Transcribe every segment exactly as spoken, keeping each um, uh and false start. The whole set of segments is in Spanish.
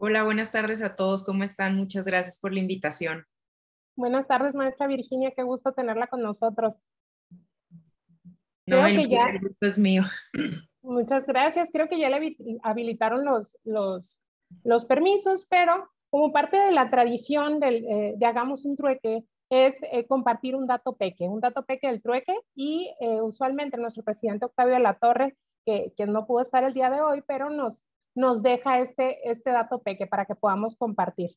Hola, buenas tardes a todos. ¿Cómo están? Muchas gracias por la invitación. Buenas tardes, maestra Virginia. Qué gusto tenerla con nosotros. No, Creo el, que ya, el gusto es mío. muchas gracias. Creo que ya le habilitaron los, los, los permisos, pero como parte de la tradición del, eh, de Hagamos un Trueque, es eh, compartir un dato peque, un dato peque del trueque y eh, usualmente nuestro presidente Octavio Latorre, que, que no pudo estar el día de hoy, pero nos, nos deja este, este dato peque para que podamos compartir.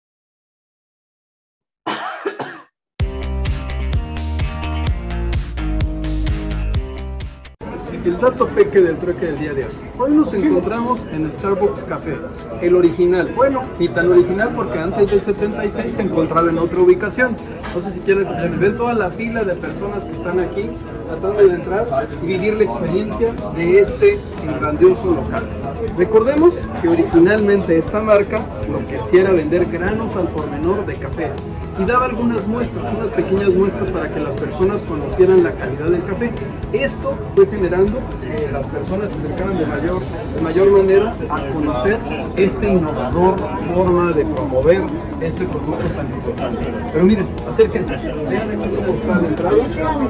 El dato peque del trueque del día de hoy. Hoy nos encontramos en Starbucks Café, el original. Bueno, ni tan original porque antes del setenta y seis se encontraba en otra ubicación. No sé si quieren ver toda la fila de personas que están aquí tratando de entrar y vivir la experiencia de este grandioso local. Recordemos que originalmente esta marca lo que hacía era vender granos al por menor de café y daba algunas muestras, unas pequeñas muestras para que las personas conocieran la calidad del café. Esto fue generando que las personas se acercaran de mayor, de mayor manera a conocer esta innovador forma de promover este producto tan importante. Pero miren, acérquense, vean aquí cómo está la entrada.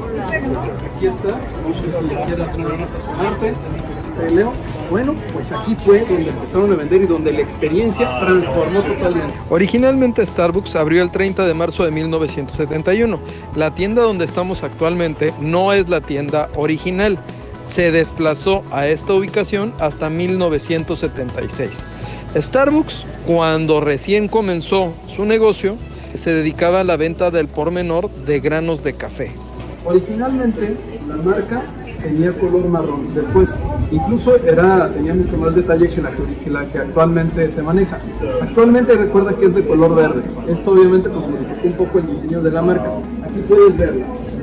Aquí está, no sé si le quieras asomarte, este, Leo. Bueno, pues aquí fue donde empezaron a vender y donde la experiencia transformó totalmente. Originalmente Starbucks abrió el treinta de marzo de mil novecientos setenta y uno. La tienda donde estamos actualmente no es la tienda original. Se desplazó a esta ubicación hasta mil novecientos setenta y seis. Starbucks, cuando recién comenzó su negocio, se dedicaba a la venta del por menor de granos de café. Originalmente la marca tenía color marrón, después incluso era, tenía mucho más detalle que la que, que la que actualmente se maneja. Actualmente recuerda que es de color verde. Esto obviamente pues modificó un poco el diseño de la marca. Aquí puedes verlo.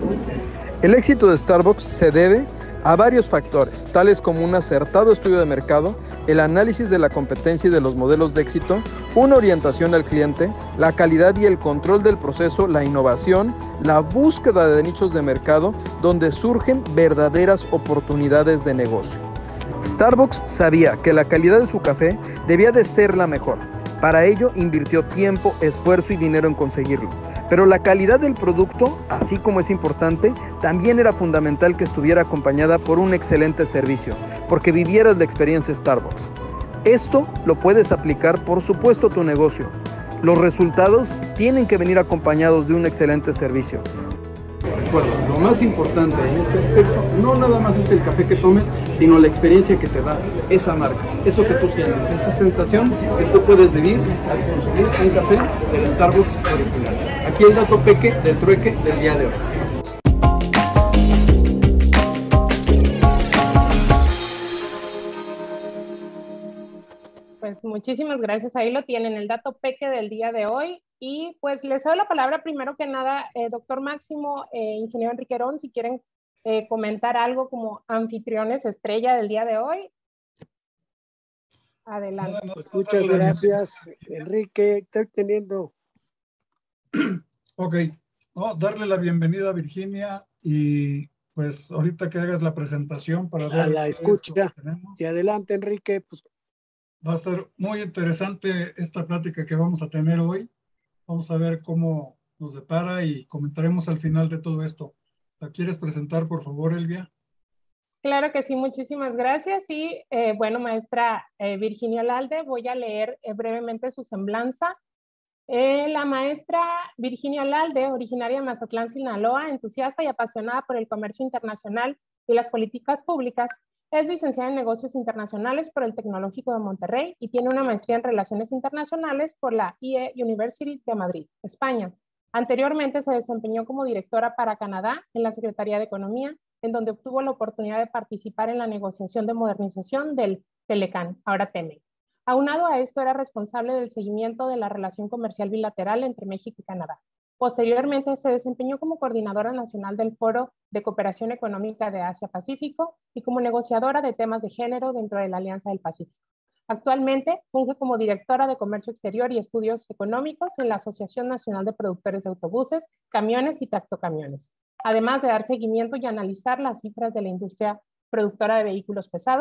El éxito de Starbucks se debe a varios factores, tales como un acertado estudio de mercado, el análisis de la competencia y de los modelos de éxito, una orientación al cliente, la calidad y el control del proceso, la innovación, la búsqueda de nichos de mercado donde surgen verdaderas oportunidades de negocio. Starbucks sabía que la calidad de su café debía de ser la mejor. Para ello invirtió tiempo, esfuerzo y dinero en conseguirlo. Pero la calidad del producto, así como es importante, también era fundamental que estuviera acompañada por un excelente servicio, porque vivieras la experiencia Starbucks. Esto lo puedes aplicar, por supuesto, a tu negocio. Los resultados tienen que venir acompañados de un excelente servicio. Recuerda, lo más importante en este aspecto no nada más es el café que tomes, sino la experiencia que te da esa marca, eso que tú sientes, esa sensación que tú puedes vivir al consumir un café del Starbucks original. Aquí el dato peque del trueque del día de hoy. Pues muchísimas gracias. Ahí lo tienen, el dato peque del día de hoy. Y pues les doy la palabra primero que nada, eh, doctor Máximo, eh, ingeniero Enrique Herón, si quieren eh, comentar algo como anfitriones estrella del día de hoy. Adelante. Pues muchas gracias, Enrique. Estoy teniendo. Ok, no, darle la bienvenida a Virginia y pues ahorita que hagas la presentación para ver A la escucha. que tenemos. Y adelante, Enrique. Pues Va a ser muy interesante esta plática que vamos a tener hoy. Vamos a ver cómo nos depara y comentaremos al final de todo esto. ¿La quieres presentar, por favor, Elvia? Claro que sí, muchísimas gracias. Y eh, bueno, maestra eh, Virginia Lalde, voy a leer eh, brevemente su semblanza. Eh, la maestra Virginia Lalde, originaria de Mazatlán, Sinaloa, entusiasta y apasionada por el comercio internacional y las políticas públicas, es licenciada en negocios internacionales por el Tecnológico de Monterrey y tiene una maestría en relaciones internacionales por la I E University de Madrid, España. Anteriormente se desempeñó como directora para Canadá en la Secretaría de Economía, en donde obtuvo la oportunidad de participar en la negociación de modernización del Telecan, ahora TEMEC. Aunado a esto, era responsable del seguimiento de la relación comercial bilateral entre México y Canadá. Posteriormente, se desempeñó como coordinadora nacional del Foro de Cooperación Económica de Asia-Pacífico y como negociadora de temas de género dentro de la Alianza del Pacífico. Actualmente, funge como directora de Comercio Exterior y Estudios Económicos en la Asociación Nacional de Productores de Autobuses, Camiones y Tractocamiones, además de dar seguimiento y analizar las cifras de la industria productora de vehículos pesados,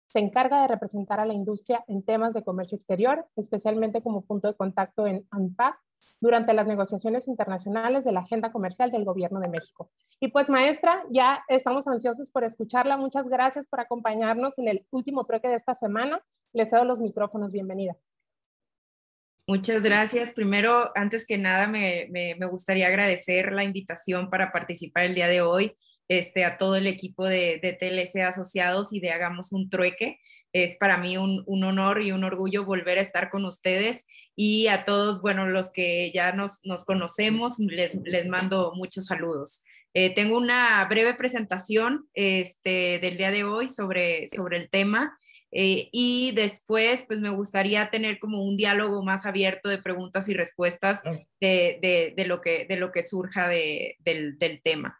se encarga de representar a la industria en temas de comercio exterior, especialmente como punto de contacto en ANPAC durante las negociaciones internacionales de la agenda comercial del Gobierno de México. Y pues, maestra, ya estamos ansiosos por escucharla. Muchas gracias por acompañarnos en el último trueque de esta semana. Les cedo los micrófonos. Bienvenida. Muchas gracias. Primero, antes que nada, me, me, me gustaría agradecer la invitación para participar el día de hoy. Este, a todo el equipo de, de T L C Asociados y de Hagamos un Trueque. Es para mí un, un honor y un orgullo volver a estar con ustedes, y a todos, bueno, los que ya nos, nos conocemos, les, les mando muchos saludos. Eh, tengo una breve presentación este, del día de hoy sobre, sobre el tema, eh, y después pues me gustaría tener como un diálogo más abierto de preguntas y respuestas de, de, de, lo, que, de lo que surja de, del, del tema.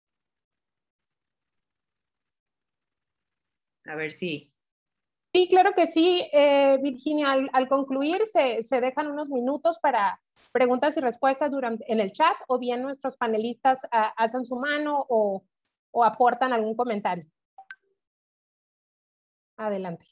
A ver si... Sí, claro que sí, eh, Virginia. Al, al concluir se, se dejan unos minutos para preguntas y respuestas durante, en el chat, o bien nuestros panelistas uh, alzan su mano o, o aportan algún comentario. Adelante.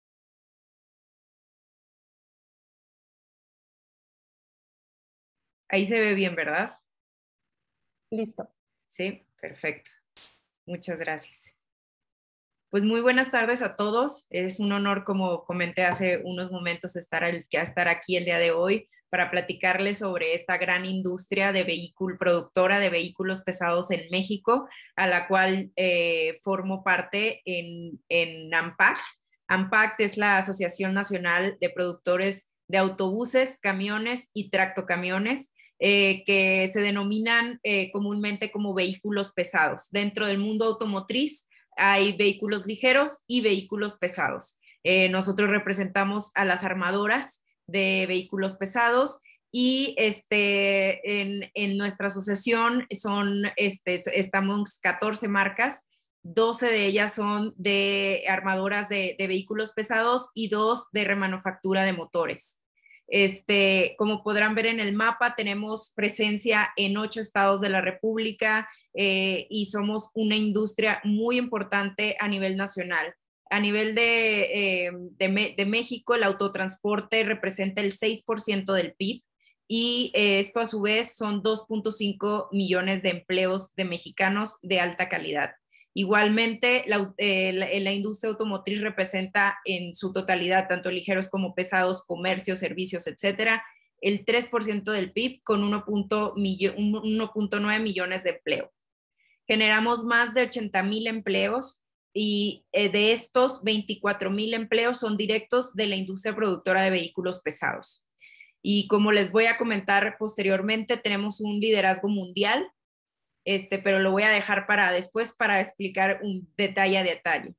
Ahí se ve bien, ¿verdad? Listo. Sí, perfecto. Muchas gracias. Pues muy buenas tardes a todos. Es un honor, como comenté hace unos momentos, estar, el, estar aquí el día de hoy para platicarles sobre esta gran industria de vehículo, productora de vehículos pesados en México, a la cual eh, formo parte en, en ANPAC. ANPAC es la Asociación Nacional de Productores de Autobuses, Camiones y Tractocamiones, eh, que se denominan eh, comúnmente como vehículos pesados. Dentro del mundo automotriz hay vehículos ligeros y vehículos pesados. Eh, nosotros representamos a las armadoras de vehículos pesados, y este, en, en nuestra asociación son, este, estamos catorce marcas, doce de ellas son de armadoras de, de vehículos pesados y dos de remanufactura de motores. Este, como podrán ver en el mapa, tenemos presencia en ocho estados de la República, eh, y somos una industria muy importante a nivel nacional. A nivel de, eh, de, de México, el autotransporte representa el seis por ciento del P I B, y eh, esto a su vez son dos punto cinco millones de empleos de mexicanos de alta calidad. Igualmente, la, eh, la, la industria automotriz representa en su totalidad, tanto ligeros como pesados, comercios, servicios, etcétera, el tres por ciento del P I B, con uno punto nueve millones de empleo. Generamos más de ochenta mil empleos, y eh, de estos veinticuatro mil empleos son directos de la industria productora de vehículos pesados. Y como les voy a comentar posteriormente, tenemos un liderazgo mundial, este, pero lo voy a dejar para después para explicar un detalle a detalle.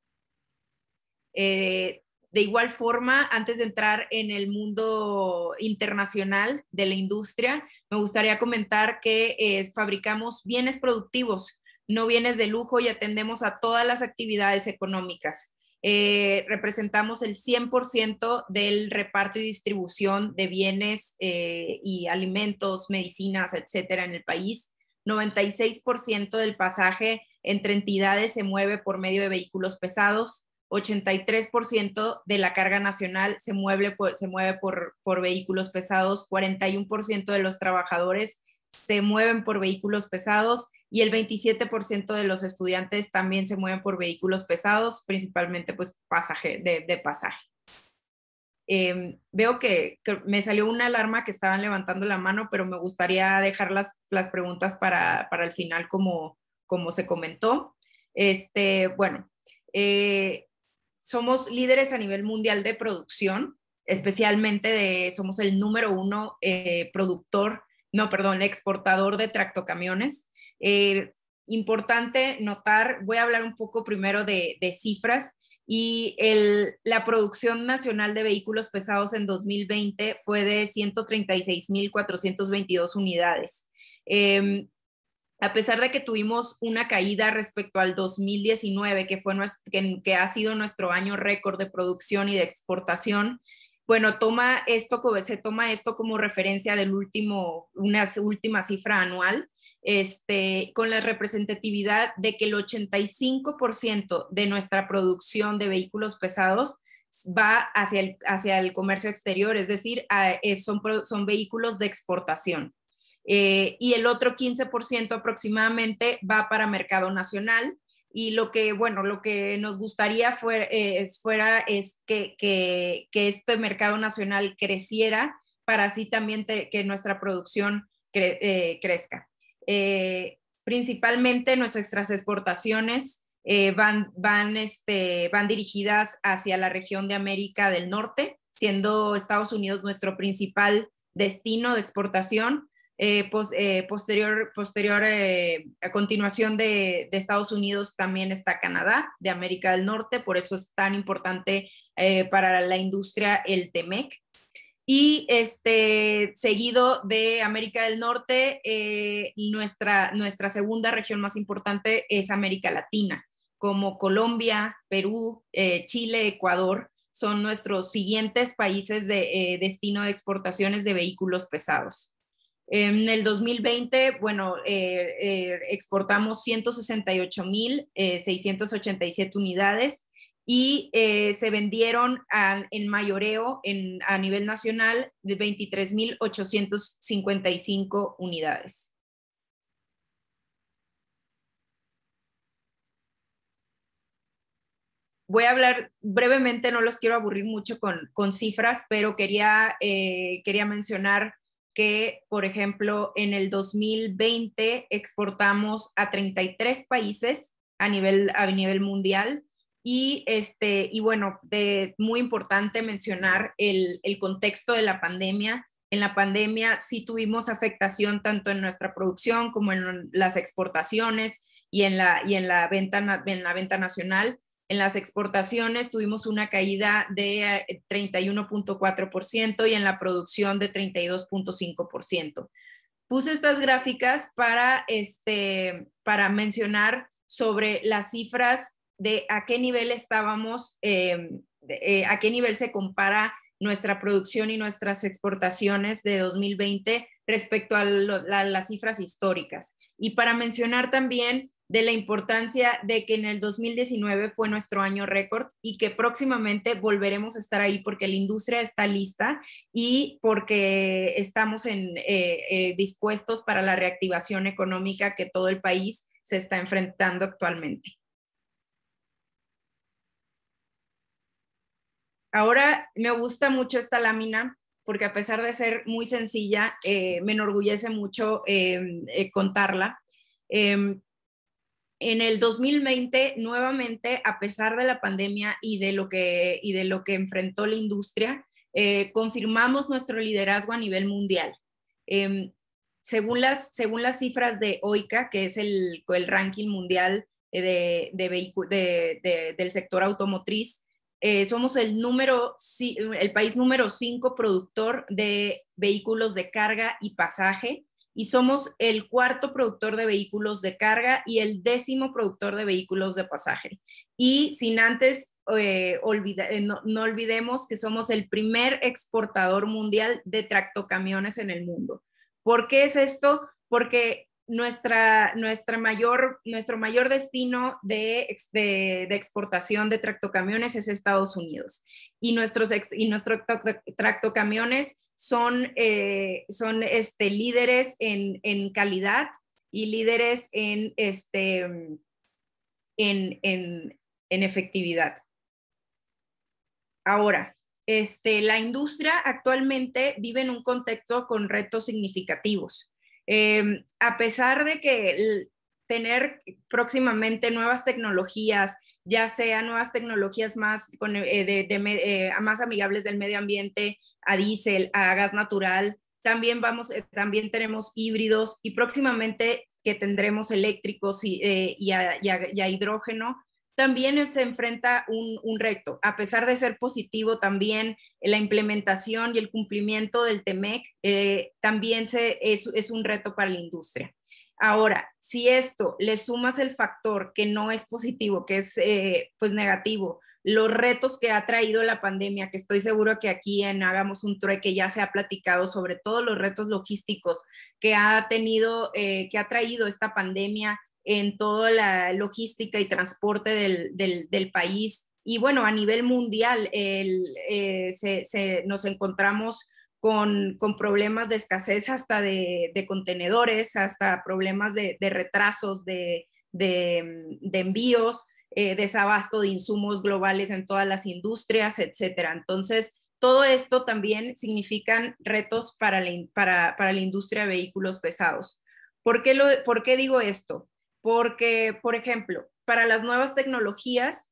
Eh, de igual forma, antes de entrar en el mundo internacional de la industria, me gustaría comentar que eh, fabricamos bienes productivos, no bienes de lujo, y atendemos a todas las actividades económicas. Eh, representamos el cien por ciento del reparto y distribución de bienes eh, y alimentos, medicinas, etcétera, en el país. noventa y seis por ciento del pasaje entre entidades se mueve por medio de vehículos pesados. ochenta y tres por ciento de la carga nacional se mueve por, se mueve por, por vehículos pesados. cuarenta y uno por ciento de los trabajadores se mueven por vehículos pesados, y el veintisiete por ciento de los estudiantes también se mueven por vehículos pesados, principalmente pues pasaje, de, de pasaje. Eh, veo que, que me salió una alarma que estaban levantando la mano, pero me gustaría dejar las, las preguntas para, para el final, como, como se comentó. Este, bueno, eh, somos líderes a nivel mundial de producción, especialmente de, somos el número uno eh, productor, no, perdón, exportador de tractocamiones. Eh, importante notar, voy a hablar un poco primero de, de cifras, y el, la producción nacional de vehículos pesados en dos mil veinte fue de ciento treinta y seis mil cuatrocientas veintidós unidades. Eh, a pesar de que tuvimos una caída respecto al dos mil diecinueve, que, fue nuestro, que, que ha sido nuestro año récord de producción y de exportación, bueno, toma esto, se toma esto como referencia del último, una última cifra anual. este, con la representatividad de que el ochenta y cinco por ciento de nuestra producción de vehículos pesados va hacia el, hacia el comercio exterior, es decir, a, son, son vehículos de exportación. Eh, y el otro quince por ciento aproximadamente va para mercado nacional. Y lo que, bueno, lo que nos gustaría fuera, eh, fuera es que, que, que este mercado nacional creciera para así también te, que nuestra producción cre, eh, crezca. Eh, principalmente nuestras exportaciones eh, van, van, este, van dirigidas hacia la región de América del Norte, siendo Estados Unidos nuestro principal destino de exportación. Eh, pos, eh, posterior, posterior eh, a continuación de, de Estados Unidos también está Canadá, de América del Norte, por eso es tan importante eh, para la industria el TEMEC. Y este, seguido de América del Norte, eh, nuestra, nuestra segunda región más importante es América Latina, como Colombia, Perú, eh, Chile, Ecuador, son nuestros siguientes países de eh, destino de exportaciones de vehículos pesados. En el dos mil veinte, bueno, eh, eh, exportamos ciento sesenta y ocho mil seiscientas ochenta y siete unidades y eh, se vendieron a, en mayoreo en, a nivel nacional de veintitrés mil ochocientas cincuenta y cinco unidades. Voy a hablar brevemente, no los quiero aburrir mucho con, con cifras, pero quería, eh, quería mencionar que, por ejemplo, en el dos mil veinte exportamos a treinta y tres países a nivel, a nivel mundial y, este, y bueno, de, muy importante mencionar el, el contexto de la pandemia. En la pandemia sí tuvimos afectación tanto en nuestra producción como en las exportaciones y en la, y en la, venta, en la venta nacional. En las exportaciones tuvimos una caída de treinta y uno punto cuatro por ciento y en la producción de treinta y dos punto cinco por ciento. Puse estas gráficas para, este, para mencionar sobre las cifras de a qué nivel estábamos, eh, de, eh, a qué nivel se compara nuestra producción y nuestras exportaciones de dos mil veinte respecto a, lo, a las cifras históricas. Y para mencionar también de la importancia de que en el dos mil diecinueve fue nuestro año récord y que próximamente volveremos a estar ahí porque la industria está lista y porque estamos en, eh, eh, dispuestos para la reactivación económica que todo el país se está enfrentando actualmente. Ahora me gusta mucho esta lámina porque a pesar de ser muy sencilla, eh, me enorgullece mucho eh, eh, contarla. Eh, En el dos mil veinte, nuevamente, a pesar de la pandemia y de lo que, y de lo que enfrentó la industria, eh, confirmamos nuestro liderazgo a nivel mundial. Eh, según, las, según las cifras de OICA, que es el, el ranking mundial de, de de, de, del sector automotriz, eh, somos el, número, el país número cinco productor de vehículos de carga y pasaje, y somos el cuarto productor de vehículos de carga y el décimo productor de vehículos de pasaje. Y sin antes, eh, olvida, eh, no, no olvidemos que somos el primer exportador mundial de tractocamiones en el mundo. ¿Por qué es esto? Porque nuestra, nuestra mayor, nuestro mayor destino de, de, de exportación de tractocamiones es Estados Unidos. Y nuestros, ex, y nuestros tractocamiones son, eh, son este, líderes en, en calidad y líderes en, este, en, en, en efectividad. Ahora, este, la industria actualmente vive en un contexto con retos significativos. Eh, a pesar de que el, tener próximamente nuevas tecnologías, ya sea nuevas tecnologías más, con, eh, de, de, eh, más amigables del medio ambiente, a diésel, a gas natural, también, vamos, eh, también tenemos híbridos y próximamente que tendremos eléctricos y, eh, y, a, y, a, y a hidrógeno, también se enfrenta un, un reto. A pesar de ser positivo, también la implementación y el cumplimiento del TEMEC eh, también se, es, es un reto para la industria. Ahora, si esto le sumas el factor que no es positivo, que es eh, pues negativo, los retos que ha traído la pandemia, que estoy seguro que aquí en Hagamos un Trueque ya se ha platicado sobre todos los retos logísticos que ha tenido, eh, que ha traído esta pandemia en toda la logística y transporte del, del, del país. Y bueno, a nivel mundial el, eh, se, se, nos encontramos con, con problemas de escasez hasta de, de contenedores, hasta problemas de, de retrasos de, de, de envíos, eh, desabasto de insumos globales en todas las industrias, etcétera. Entonces, todo esto también significan retos para la, para, para la industria de vehículos pesados. ¿Por qué, lo, ¿Por qué digo esto? Porque, por ejemplo, para las nuevas tecnologías,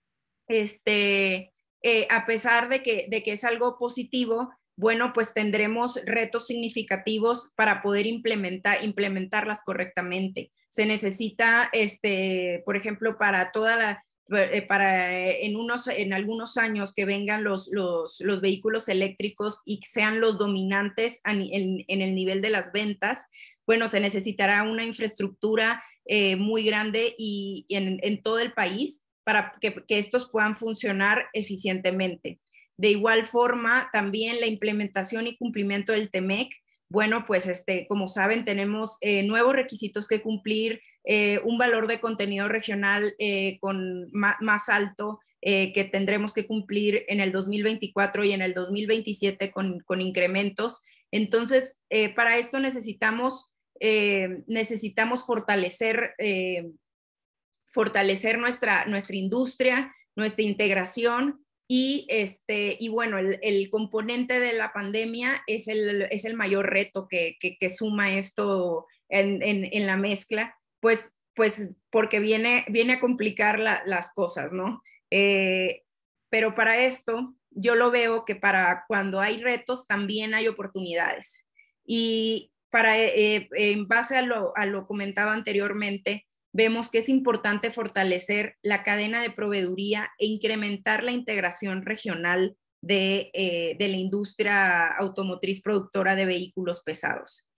este, eh, a pesar de que, de que es algo positivo, bueno, pues tendremos retos significativos para poder implementar, implementarlas correctamente. Se necesita, este, por ejemplo, para toda la, para en, unos, en algunos años que vengan los, los, los vehículos eléctricos y sean los dominantes en, en, en el nivel de las ventas, bueno, se necesitará una infraestructura eh, muy grande y, y en, en todo el país para que, que estos puedan funcionar eficientemente. De igual forma, también la implementación y cumplimiento del T M E C. Bueno, pues este, como saben, tenemos eh, nuevos requisitos que cumplir, eh, un valor de contenido regional eh, con más, más alto eh, que tendremos que cumplir en el dos mil veinticuatro y en el dos mil veintisiete con, con incrementos. Entonces, eh, para esto necesitamos, eh, necesitamos fortalecer, eh, fortalecer nuestra, nuestra industria, nuestra integración. Y, este, y bueno, el, el componente de la pandemia es el, es el mayor reto que, que, que suma esto en, en, en la mezcla, pues, pues porque viene, viene a complicar la, las cosas, ¿no? Eh, pero para esto, yo lo veo que para cuando hay retos también hay oportunidades. Y para, eh, en base a lo, a lo comentado anteriormente, vemos que es importante fortalecer la cadena de proveeduría e incrementar la integración regional de, eh, de la industria automotriz productora de vehículos pesados.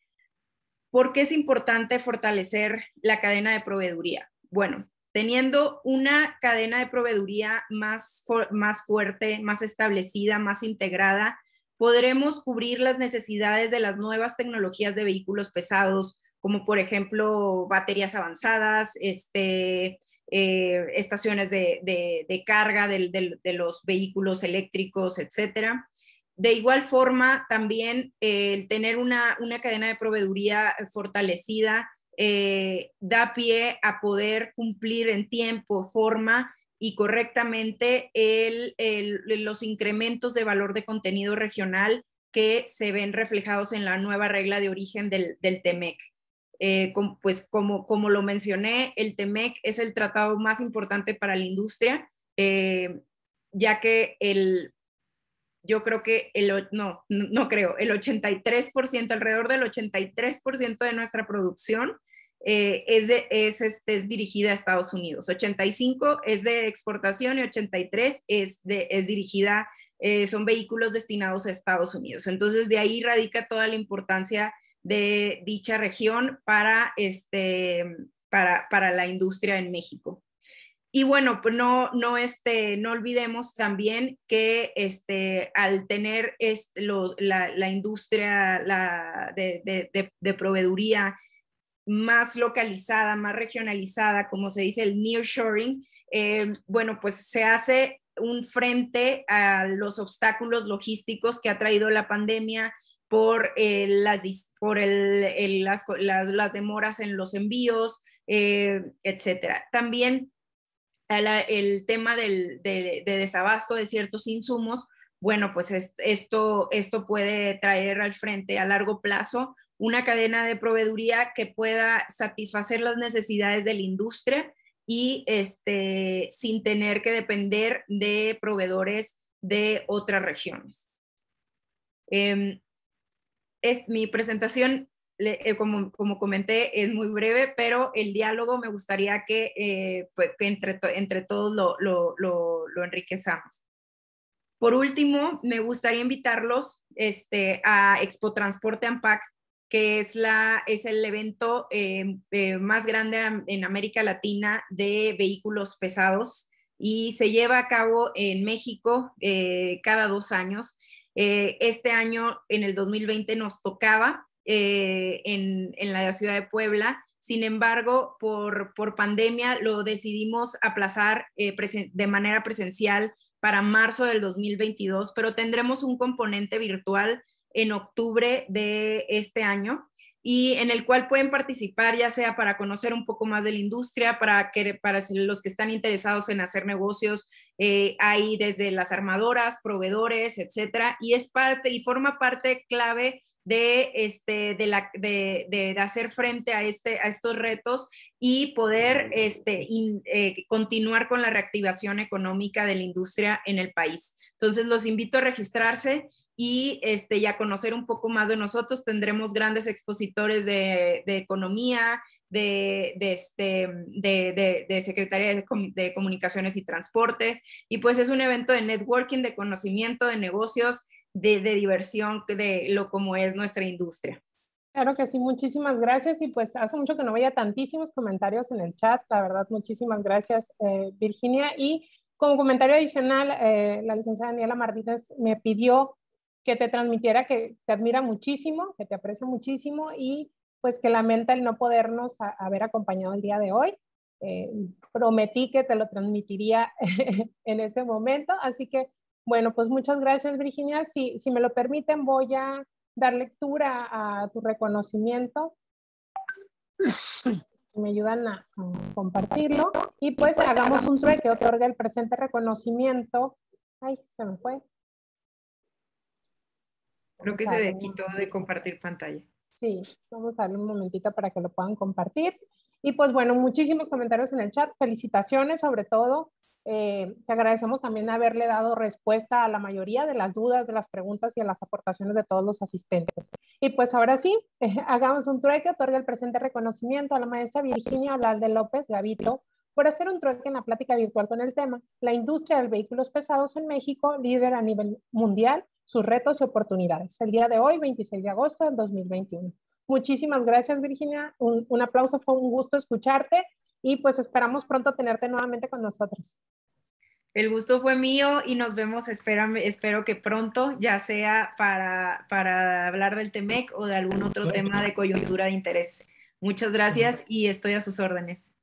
¿Por qué es importante fortalecer la cadena de proveeduría? Bueno, teniendo una cadena de proveeduría más, más fuerte, más establecida, más integrada, podremos cubrir las necesidades de las nuevas tecnologías de vehículos pesados, como por ejemplo baterías avanzadas, este, eh, estaciones de, de, de carga de, de, de los vehículos eléctricos, etcétera. De igual forma, también eh, el tener una, una cadena de proveeduría fortalecida eh, da pie a poder cumplir en tiempo, forma y correctamente el, el, los incrementos de valor de contenido regional que se ven reflejados en la nueva regla de origen del, del T M E C. Eh, com, pues como, como lo mencioné, el T M E C es el tratado más importante para la industria, eh, ya que el, yo creo que, el, no, no creo, el ochenta y tres por ciento, alrededor del ochenta y tres por ciento de nuestra producción eh, es, de, es, este, es dirigida a Estados Unidos. ochenta y cinco por ciento es de exportación y ochenta y tres por ciento es, de, es dirigida, eh, son vehículos destinados a Estados Unidos. Entonces, de ahí radica toda la importancia de dicha región para, este, para, para la industria en México. Y bueno, pues no, no, este, no olvidemos también que este, al tener este, lo, la, la industria la de, de, de, de proveeduría más localizada, más regionalizada, como se dice el nearshoring, eh, bueno, pues se hace un frente a los obstáculos logísticos que ha traído la pandemia, por, eh, las, por el, el, las, las, las demoras en los envíos, eh, etcétera. También el, el tema del, de, de desabasto de ciertos insumos, bueno, pues es, esto, esto puede traer al frente a largo plazo una cadena de proveeduría que pueda satisfacer las necesidades de la industria y este, sin tener que depender de proveedores de otras regiones. Eh, Es, mi presentación, eh, como, como comenté, es muy breve, pero el diálogo me gustaría que, eh, pues, que entre, entre todos lo, lo, lo, lo enriquezamos. Por último, me gustaría invitarlos este, a Expo Transporte Unpacked, que es, la, es el evento eh, eh, más grande en América Latina de vehículos pesados. y se lleva a cabo en México eh, cada dos años. Eh, este año, en el dos mil veinte, nos tocaba eh, en, en la ciudad de Puebla. Sin embargo, por, por pandemia lo decidimos aplazar eh, de manera presencial para marzo del dos mil veintidós, pero tendremos un componente virtual en octubre de este año, y en el cual pueden participar ya sea para conocer un poco más de la industria, para, que, para los que están interesados en hacer negocios, eh, hay desde las armadoras, proveedores, etcétera, y es parte y forma parte clave de, este, de, la, de, de, de hacer frente a, este, a estos retos y poder este, in, eh, continuar con la reactivación económica de la industria en el país. Entonces los invito a registrarse y este, ya conocer un poco más de nosotros. Tendremos grandes expositores de, de economía, de, de, este, de, de, de Secretaría de, de Comunicaciones y Transportes, y pues es un evento de networking, de conocimiento, de negocios, de, de diversión, de lo como es nuestra industria. Claro que sí, muchísimas gracias, y pues hace mucho que no veía tantísimos comentarios en el chat, la verdad, muchísimas gracias, eh, Virginia. Y como comentario adicional, eh, la licenciada Daniela Martínez me pidió que te transmitiera que te admira muchísimo, que te aprecia muchísimo, y pues que lamenta el no podernos a, haber acompañado el día de hoy. Eh, prometí que te lo transmitiría en este momento, así que bueno, pues muchas gracias, Virginia. Si, si me lo permiten, voy a dar lectura a tu reconocimiento. Me ayudan a, a compartirlo, y pues, pues hagamos un trueque que otorga el presente reconocimiento. Ay, se me fue. Creo que se quitó de compartir pantalla. Sí, vamos a darle un momentito para que lo puedan compartir. Y pues bueno, muchísimos comentarios en el chat. Felicitaciones, sobre todo. Eh, te agradecemos también haberle dado respuesta a la mayoría de las dudas, de las preguntas y a las aportaciones de todos los asistentes. Y pues ahora sí, eh, hagamos un trueque. Otorga el presente reconocimiento a la maestra Virginia Olalde López Gavito por hacer un trueque en la plática virtual con el tema La industria de vehículos pesados en México, líder a nivel mundial, sus retos y oportunidades. El día de hoy, veintiséis de agosto del dos mil veintiuno. Muchísimas gracias, Virginia. Un, un aplauso, fue un gusto escucharte, y pues esperamos pronto tenerte nuevamente con nosotros. El gusto fue mío y nos vemos, espero, espero que pronto, ya sea para, para hablar del T M E C o de algún otro tema de coyuntura de interés. Muchas gracias y estoy a sus órdenes.